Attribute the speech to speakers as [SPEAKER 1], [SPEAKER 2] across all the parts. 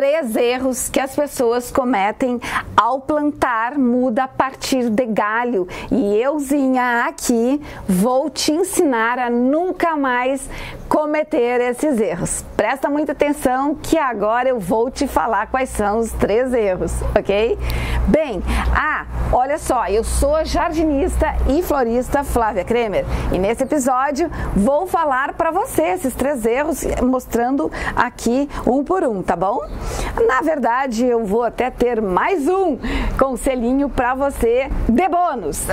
[SPEAKER 1] 3 erros que as pessoas cometem ao plantar muda a partir de galho. E euzinha aqui vou te ensinar a nunca mais cometer esses erros. Presta muita atenção que agora eu vou te falar quais são os 3 erros, ok? Bem, olha só, eu sou a jardinista e florista Flávia Kremer e nesse episódio vou falar para você esses 3 erros, mostrando aqui um por um, tá bom? Na verdade, eu vou até ter mais um conselhinho para você de bônus.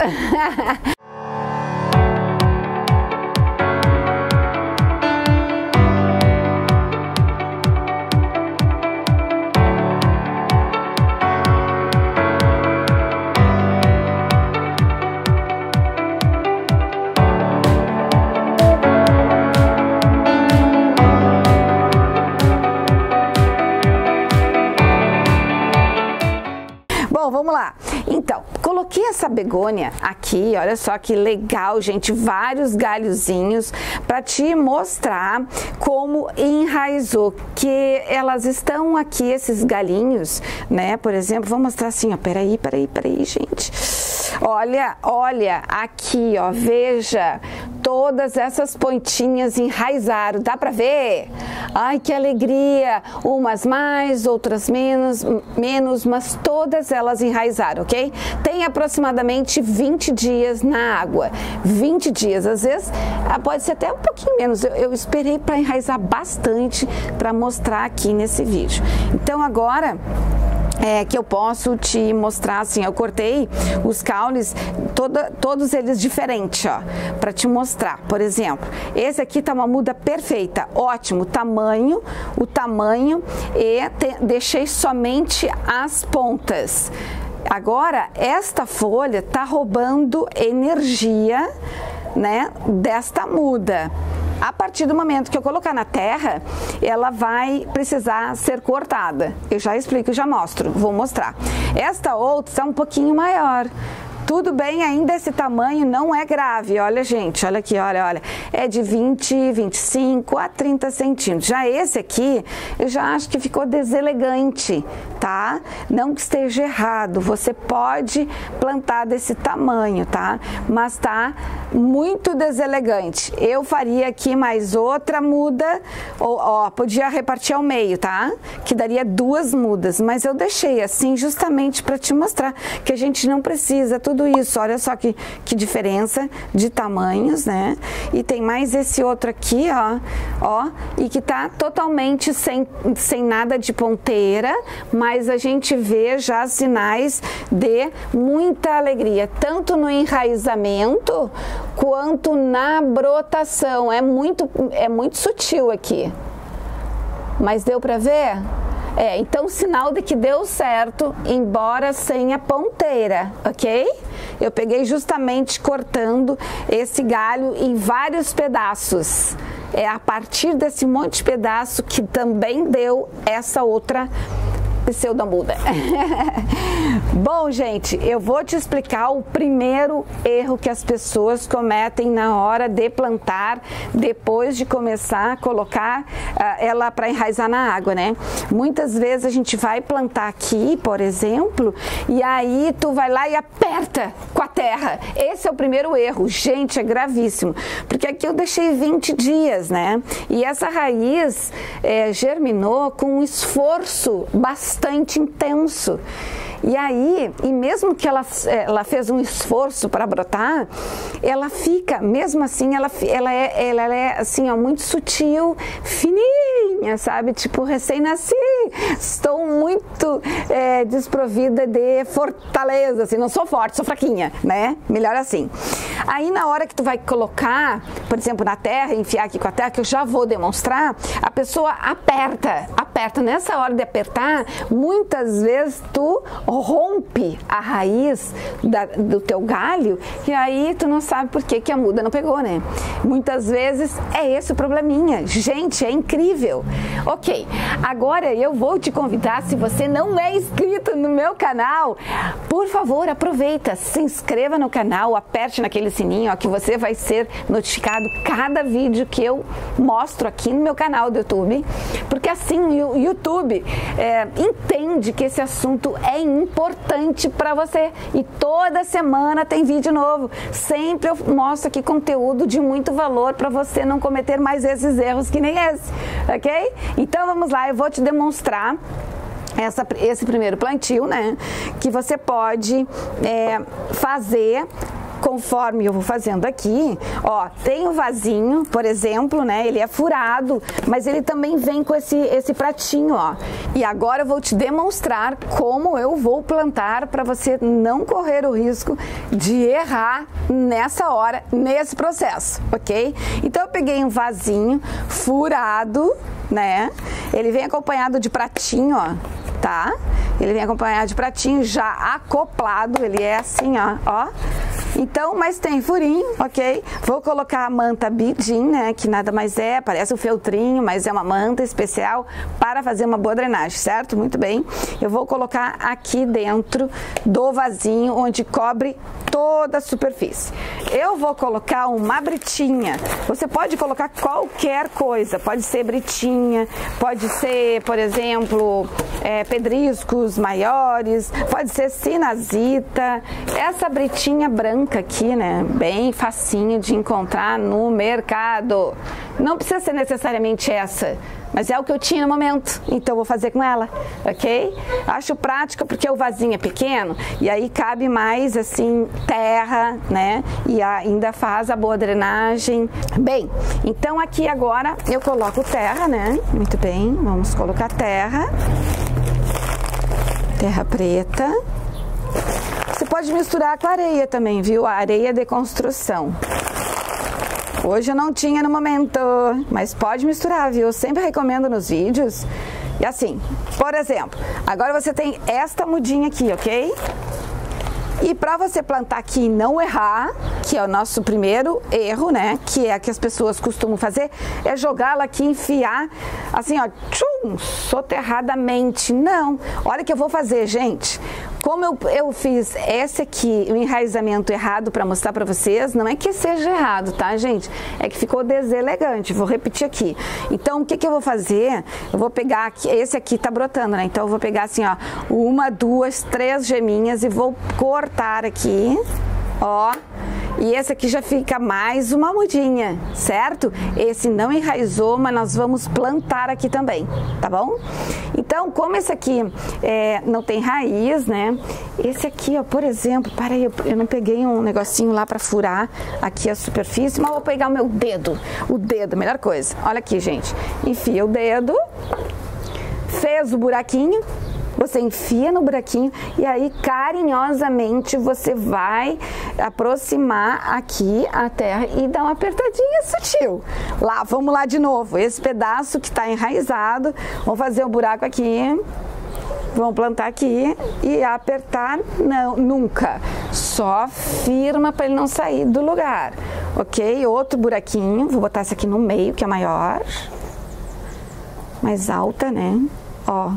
[SPEAKER 1] Bom, vamos lá. Então, coloquei essa begônia aqui, olha só que legal, gente, vários galhozinhos para te mostrar como enraizou, que elas estão aqui, esses galinhos, né? Por exemplo, vou mostrar assim, ó, peraí, gente. Olha, aqui, ó, veja, todas essas pontinhas enraizaram, dá pra ver? Ai, que alegria! Umas mais, outras menos, mas todas elas enraizaram, ok? Tem aproximadamente 20 dias na água. 20 dias, às vezes pode ser até um pouquinho menos. Eu esperei para enraizar bastante para mostrar aqui nesse vídeo. Então agora que eu posso te mostrar assim, eu cortei os caules, todos eles diferentes, ó, para te mostrar. Por exemplo, esse aqui tá uma muda perfeita, ótimo, o tamanho e deixei somente as pontas. Agora, esta folha tá roubando energia, né, desta muda. A partir do momento que eu colocar na terra, ela vai precisar ser cortada. Eu já explico, já mostro, vou mostrar. Esta outra está um pouquinho maior. Tudo bem, ainda esse tamanho não é grave. Olha, gente, olha aqui, olha. É de 20, 25 a 30 centímetros. Já esse aqui, eu já acho que ficou deselegante, tá? Não que esteja errado, você pode plantar desse tamanho, tá? Mas tá muito deselegante. Eu faria aqui mais outra muda, podia repartir ao meio, tá? Que daria 2 mudas, mas eu deixei assim justamente para te mostrar que a gente não precisa tudo isso. Olha só que diferença de tamanhos, né? E tem mais esse outro aqui, ó, e que tá totalmente sem nada de ponteira, mas a gente vê já sinais de muita alegria, tanto no enraizamento quanto na brotação. É muito sutil aqui, mas deu para ver? Então sinal de que deu certo, embora sem a ponteira, ok? Eu peguei justamente cortando esse galho em vários pedaços. É a partir desse monte de pedaço que também deu essa outra pseudomuda. Bom, gente, eu vou te explicar o primeiro erro que as pessoas cometem na hora de plantar, depois de começar a colocar ela para enraizar na água, né? Muitas vezes a gente vai plantar aqui, por exemplo, e aí tu vai lá e aperta com a terra. Esse é o primeiro erro. Gente, é gravíssimo, porque aqui eu deixei 20 dias, né? E essa raiz germinou com um esforço bastante intenso. E aí, mesmo que ela fez um esforço para brotar, ela fica, mesmo assim, ela é assim, ó, muito sutil, fininha, sabe? Tipo, recém-nasci, estou muito desprovida de fortaleza, assim, não sou forte, sou fraquinha, né? Melhor assim. Aí, na hora que tu vai colocar, por exemplo, na terra, enfiar aqui com a terra, que eu já vou demonstrar, a pessoa aperta. Nessa hora de apertar, muitas vezes tu rompe a raiz do teu galho e aí tu não sabe por que a muda não pegou, né? Muitas vezes é esse o probleminha. Gente, é incrível. Ok, agora eu vou te convidar, se você não é inscrito no meu canal, por favor, aproveita, se inscreva no canal, aperte naquele sininho, ó, que você vai ser notificado cada vídeo que eu mostro aqui no meu canal do YouTube, porque assim o YouTube entende que esse assunto é importante para você e toda semana tem vídeo novo. Sempre eu mostro aqui conteúdo de muito valor para você não cometer mais esses erros que nem esse, ok? Então vamos lá, eu vou te demonstrar esse primeiro plantio, né? Que você pode fazer conforme eu vou fazendo aqui. Ó, tem o vasinho, por exemplo, né? Ele é furado, mas ele também vem com esse pratinho, ó. E agora eu vou te demonstrar como eu vou plantar para você não correr o risco de errar nessa hora, nesse processo, ok? Então eu peguei um vasinho furado, né? Ele vem acompanhado de pratinho, ó, tá? Ele vem acompanhado de pratinho já acoplado, ele é assim, ó. Então, mas tem furinho, ok? Vou colocar a manta Bidim, né? Que nada mais parece um feltrinho, mas é uma manta especial para fazer uma boa drenagem, certo? Muito bem. Eu vou colocar aqui dentro do vasinho, onde cobre toda a superfície. Eu vou colocar uma britinha. Você pode colocar qualquer coisa. Pode ser britinha, pode ser, por exemplo, pedriscos maiores, pode ser sinazita. Essa britinha branca aqui, né, bem facinho de encontrar no mercado. Não precisa ser necessariamente essa, mas é o que eu tinha no momento, então eu vou fazer com ela, ok? Acho prática porque o vasinho é pequeno e aí cabe mais assim terra, né? E ainda faz a boa drenagem. Bem, então aqui agora eu coloco terra, né? Muito bem, vamos colocar terra preta. Você pode misturar com areia também, viu? A areia de construção. Hoje eu não tinha no momento, mas pode misturar, viu? Eu sempre recomendo nos vídeos. E assim, por exemplo, agora você tem esta mudinha aqui, ok? E para você plantar aqui e não errar, que é o nosso primeiro erro, né? Que é que as pessoas costumam fazer, é jogá-la aqui, enfiar, assim, ó, tchum, soterradamente. Não, olha o que eu vou fazer, gente. Como eu fiz esse aqui, o enraizamento errado para mostrar para vocês, não é que seja errado, tá, gente? É que ficou deselegante. Vou repetir aqui. Então, o que eu vou fazer? Eu vou pegar aqui, esse aqui tá brotando, né? Então, eu vou pegar assim, ó, 1, 2, 3 geminhas e vou cortar aqui, ó. E esse aqui já fica mais uma mudinha, certo? Esse não enraizou, mas nós vamos plantar aqui também, tá bom? Então, como esse aqui não tem raiz, né? Esse aqui, ó, por exemplo, eu não peguei um negocinho lá para furar aqui a superfície, mas vou pegar o meu dedo. O dedo, melhor coisa. Olha aqui, gente. Enfia o dedo, fez o buraquinho. Você enfia no buraquinho e aí carinhosamente você vai aproximar aqui a terra e dar uma apertadinha sutil. Lá, vamos lá de novo. Esse pedaço que está enraizado, vamos fazer um buraco aqui. Vamos plantar aqui e apertar, não, nunca. Só firma para ele não sair do lugar. Ok? Outro buraquinho, vou botar esse aqui no meio, que é maior. Mais alta, né? Ó.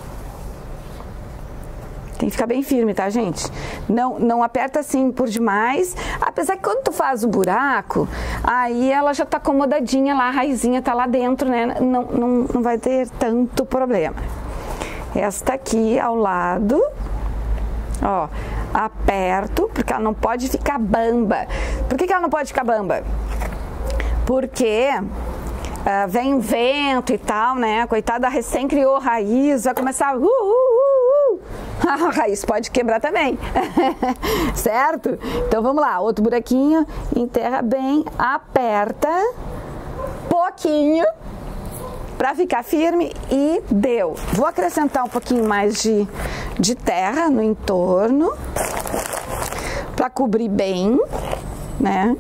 [SPEAKER 1] Tem que ficar bem firme, tá, gente? Não aperta assim por demais. Apesar que quando tu faz o buraco, aí ela já tá acomodadinha lá, a raizinha tá lá dentro, né? Não vai ter tanto problema. Esta aqui ao lado, ó, aperto, porque ela não pode ficar bamba. Por que ela não pode ficar bamba? Porque vem um vento e tal, né? Coitada, recém criou raiz, vai começar a raiz pode quebrar também, certo? Então vamos lá, outro buraquinho, enterra bem, aperta pouquinho para ficar firme e deu. Vou acrescentar um pouquinho mais de terra no entorno para cobrir bem, né?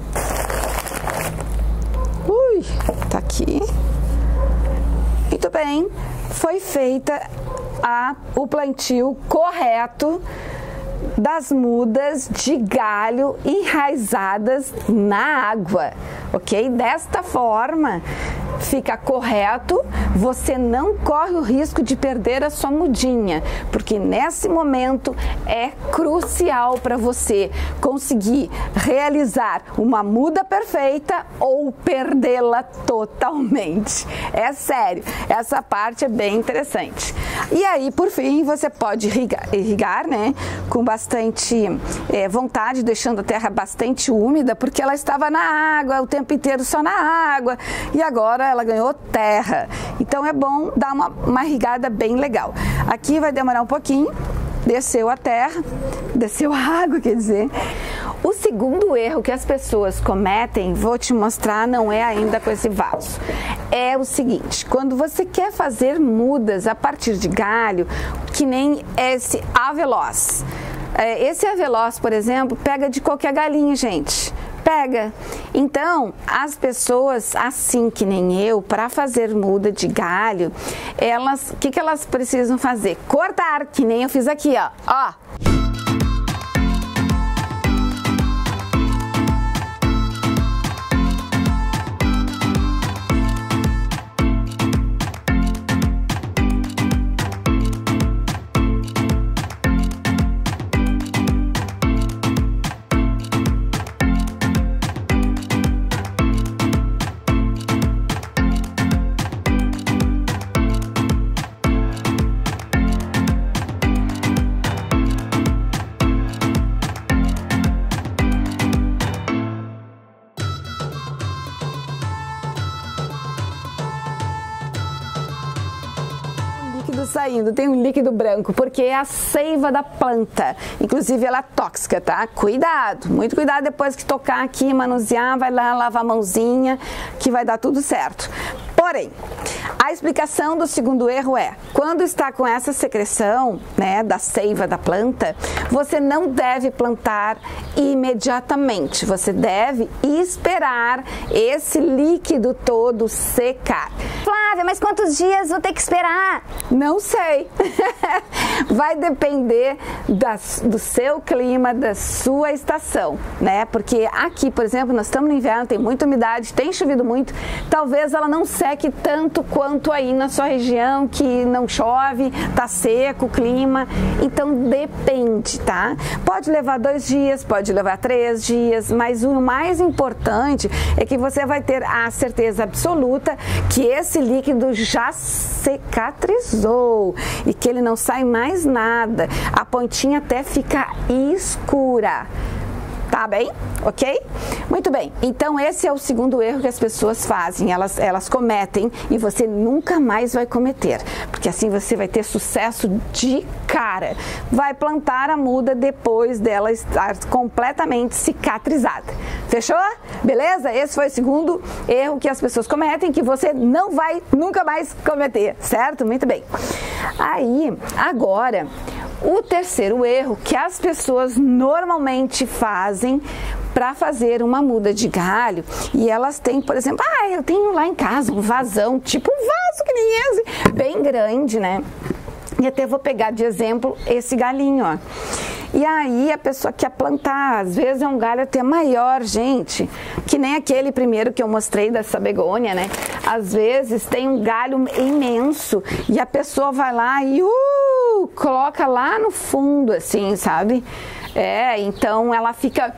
[SPEAKER 1] Ui, tá aqui. Muito bem, foi feita o plantio correto das mudas de galho enraizadas na água, ok? Desta forma, fica correto, você não corre o risco de perder a sua mudinha, porque nesse momento é crucial para você conseguir realizar uma muda perfeita ou perdê-la totalmente. É sério, essa parte é bem interessante. E aí, por fim, você pode irrigar, né, com bastante vontade, deixando a terra bastante úmida, porque ela estava na água o tempo inteiro, só na água, e agora ela ganhou terra. Então é bom dar uma irrigada bem legal. Aqui vai demorar um pouquinho, desceu a terra, desceu a água, quer dizer. O segundo erro que as pessoas cometem, vou te mostrar, não é ainda com esse vaso. É o seguinte, quando você quer fazer mudas a partir de galho, que nem esse avelós. Esse avelós, por exemplo, pega de qualquer galinha, gente. Pega. Então, as pessoas, assim que nem eu, para fazer muda de galho, o que elas precisam fazer? Cortar, que nem eu fiz aqui, ó. Saindo, tem um líquido branco, porque é a seiva da planta, inclusive ela é tóxica, tá? Cuidado, muito cuidado depois que tocar aqui, manusear, vai lá lavar a mãozinha, que vai dar tudo certo. Porém, a explicação do segundo erro é, quando está com essa secreção, né, da seiva da planta, você não deve plantar imediatamente, você deve esperar esse líquido todo secar.
[SPEAKER 2] Flávia, mas quantos dias vou ter que esperar?
[SPEAKER 1] Não sei. Vai depender do seu clima, da sua estação, né? Porque aqui, por exemplo, nós estamos no inverno, tem muita umidade, tem chovido muito, talvez ela não seque tanto quanto aí na sua região, que não chove, tá seco o clima, então depende, tá? Pode levar 2 dias, pode levar 3 dias, mas o mais importante é que você vai ter a certeza absoluta que esse líquido já cicatrizou e que ele não sai mais nada, a pontinha até fica escura. Tá bem? Ok? Muito bem. Então esse é o segundo erro que as pessoas fazem, elas cometem e você nunca mais vai cometer, porque assim você vai ter sucesso de cara. Vai plantar a muda depois dela estar completamente cicatrizada. Fechou? Beleza? Esse foi o segundo erro que as pessoas cometem, que você não vai nunca mais cometer, certo? Muito bem. Aí, agora, o terceiro erro que as pessoas normalmente fazem para fazer uma muda de galho, e elas têm, por exemplo, eu tenho lá em casa um vasão, tipo um vaso que nem esse, bem grande, né? E até vou pegar de exemplo esse galinho, ó. E aí a pessoa quer plantar, às vezes é um galho até maior, gente, que nem aquele primeiro que eu mostrei dessa begônia, né? Às vezes tem um galho imenso e a pessoa vai lá e coloca lá no fundo, assim, sabe? Então ela fica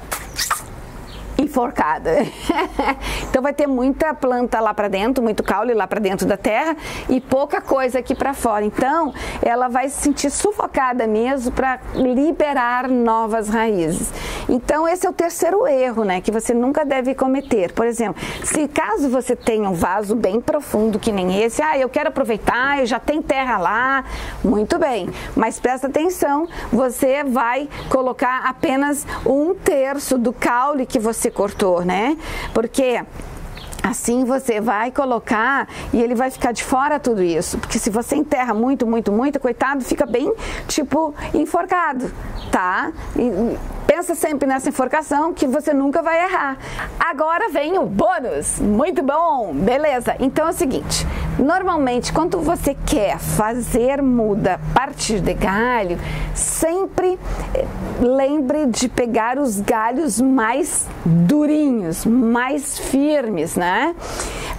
[SPEAKER 1] enforcada. Então vai ter muita planta lá para dentro, muito caule lá para dentro da terra e pouca coisa aqui para fora. Então ela vai se sentir sufocada mesmo para liberar novas raízes. Então esse é o terceiro erro, né, que você nunca deve cometer. Por exemplo, se caso você tenha um vaso bem profundo que nem esse, eu quero aproveitar, eu já tenho terra lá, muito bem, mas presta atenção, você vai colocar apenas 1/3 do caule que você cortou, né? Porque assim você vai colocar e ele vai ficar de fora tudo isso. Porque se você enterra muito, coitado, fica bem, tipo, enforcado, tá? E pensa sempre nessa enforcação que você nunca vai errar. Agora vem o bônus. Muito bom! Beleza. Então é o seguinte, normalmente quando você quer fazer muda a partir de galho, sempre lembre de pegar os galhos mais durinhos, mais firmes, né?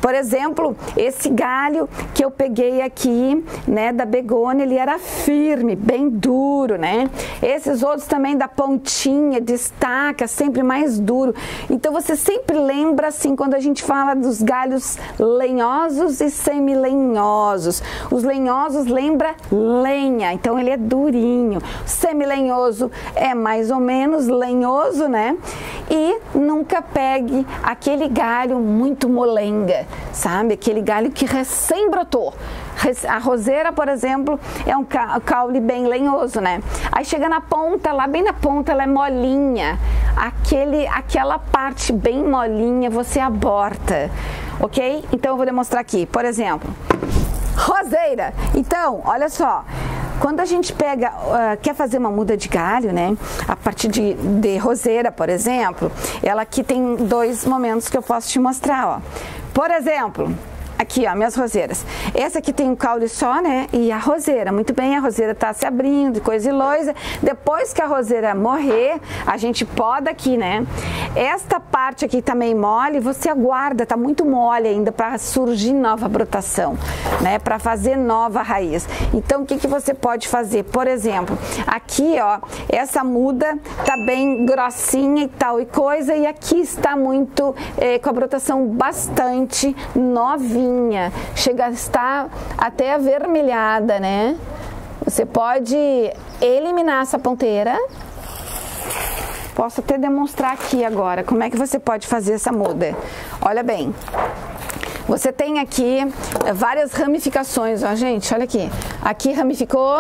[SPEAKER 1] Por exemplo, esse galho que eu peguei aqui, né, da begônia, ele era firme, bem duro, né? Esses outros também da pontinha, destaca, sempre mais duro. Então você sempre lembra assim, quando a gente fala dos galhos lenhosos e semilenhosos. Os lenhosos lembra lenha, então ele é durinho. Semilenhoso é mais ou menos lenhoso, né? E nunca pegue aquele galho muito molenga, sabe? Aquele galho que recém brotou. A roseira, por exemplo, é um caule bem lenhoso, né? Aí chega na ponta, lá bem na ponta, ela é molinha. Aquela parte bem molinha você aborta, ok? Então eu vou demonstrar aqui, por exemplo, roseira. Então, olha só. Quando a gente pega, quer fazer uma muda de galho, né? A partir de roseira, por exemplo, ela aqui tem 2 momentos que eu posso te mostrar, ó. Por exemplo, aqui, ó, minhas roseiras. Essa aqui tem um caule só, né? E a roseira, muito bem, a roseira tá se abrindo, coisa e loisa. Depois que a roseira morrer, a gente poda aqui, né? Esta parte aqui tá meio mole, você aguarda, tá muito mole ainda para surgir nova brotação, né? Para fazer nova raiz. Então, o que você pode fazer? Por exemplo, aqui, ó, essa muda tá bem grossinha e tal e coisa, e aqui está muito, com a brotação bastante novinha. Chega a estar até avermelhada, né? Você pode eliminar essa ponteira. Posso até demonstrar aqui agora como é que você pode fazer essa muda. Olha bem, você tem aqui várias ramificações, ó, gente, olha aqui. Aqui ramificou,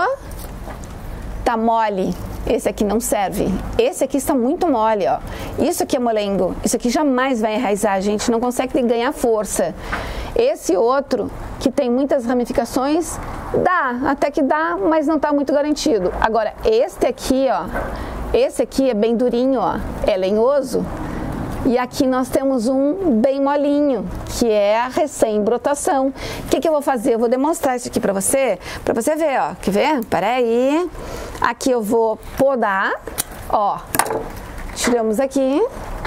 [SPEAKER 1] tá mole. Esse aqui não serve. Esse aqui está muito mole, ó. Isso aqui é molengo. Isso aqui jamais vai enraizar, a gente não consegue ganhar força. Esse outro, que tem muitas ramificações, dá, até que dá, mas não está muito garantido. Agora, este aqui, ó, esse aqui é bem durinho, ó, é lenhoso. E aqui nós temos um bem molinho, que é a recém-brotação. O que eu vou fazer? Eu vou demonstrar isso aqui para você ver, ó. Quer ver? Peraí. Aqui eu vou podar, ó. Tiramos aqui.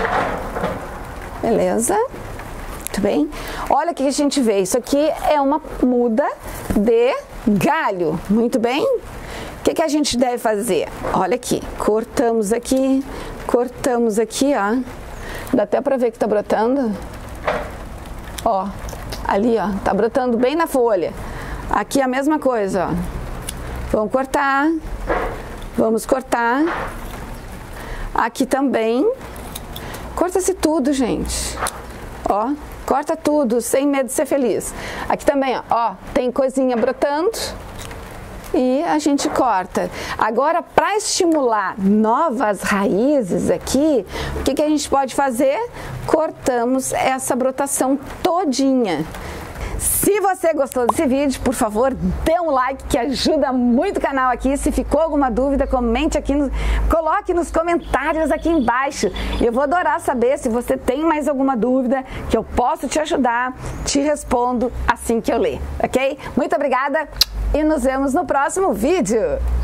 [SPEAKER 1] Beleza? Muito bem. Olha o que a gente vê. Isso aqui é uma muda de galho. Muito bem? O que a gente deve fazer? Olha aqui. Cortamos aqui, ó. Dá até pra ver que tá brotando. Ó, ali, ó, tá brotando bem na folha. Aqui a mesma coisa, ó. Vamos cortar. Vamos cortar. Aqui também. Corta-se tudo, gente. Ó, corta tudo, sem medo de ser feliz. Aqui também, ó, tem coisinha brotando. E a gente corta. Agora, para estimular novas raízes aqui, o que a gente pode fazer? Cortamos essa brotação todinha. Se você gostou desse vídeo, por favor, dê um like que ajuda muito o canal aqui. Se ficou alguma dúvida, comente aqui, coloque nos comentários aqui embaixo. Eu vou adorar saber se você tem mais alguma dúvida que eu posso te ajudar, te respondo assim que eu ler, ok? Muito obrigada e nos vemos no próximo vídeo.